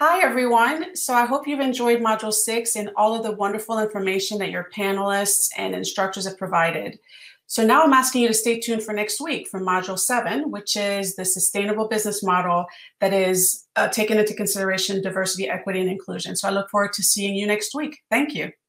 Hi, everyone. So I hope you've enjoyed Module 6 and all of the wonderful information that your panelists and instructors have provided. So now I'm asking you to stay tuned for next week for Module 7, which is the sustainable business model that is taking into consideration diversity, equity, and inclusion. So I look forward to seeing you next week. Thank you.